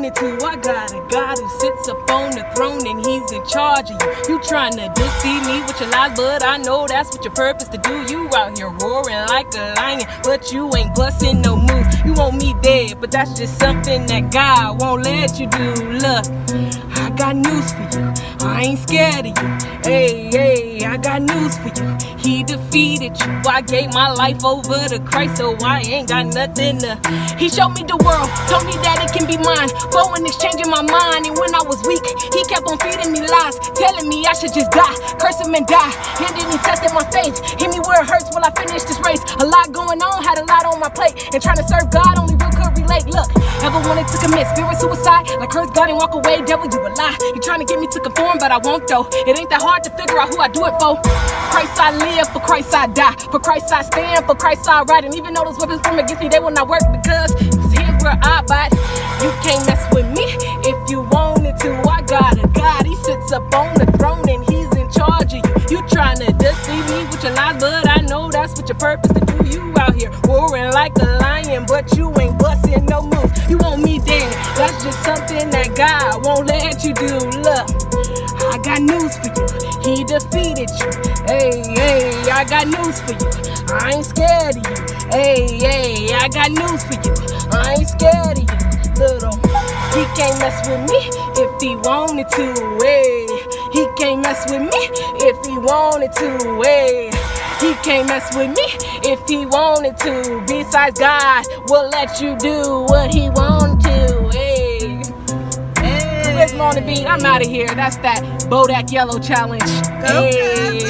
wanted to. I got a God who sits up on the throne and he's in charge of you. You trying to deceive me with your lies, but I know that's what your purpose to do. You out here roaring like a lion, but you ain't busting no moves. You want me dead, but that's just something that God won't let you do. Look, I got news for you. I ain't scared of you. Hey, hey, I got news for you. He defeated you. I gave my life over to Christ, so I ain't got nothing to. He showed me the world, told me that it can be mine. For an exchange in my mind, and when I was weak, he kept on feeding me lies, telling me I should just die, curse him and die. And then he tested my faith, hit me where it hurts while I finish this race. A lot going on, had a lot on my plate, and trying to serve God only real could relate. Look, ever wanted to commit spirit suicide, like curse God and walk away? Devil, you a lie. You trying to get me to conform, but I won't though. It ain't that hard to figure out who I do it for. Christ I live, for Christ I die, for Christ I stand, for Christ I ride. And even though those weapons from against me, they will not work, because here's where I bite. You can't mess with me if you wanted to. I got a God, he sits up on the throne and he's in charge of you. You trying to deceive me with your lies, but I know that's what your purpose to do. You out here roaring like a lion, but you ain't busting no moves. You want me dead, that's just something that God won't let you do. Look, I got news for you. He defeated you. Hey, hey, I got news for you. I ain't scared of you. Hey, hey, I got news for you. I ain't scared of you, little. He can't mess with me if he wanted to. Hey, he can't mess with me if he wanted to. Hey, he can't mess with me if he wanted to. Besides, God will let you do what he wanted to. Hey, hey. On the beat, I'm out of here. That's that Bodak Yellow challenge. Okay. Hey.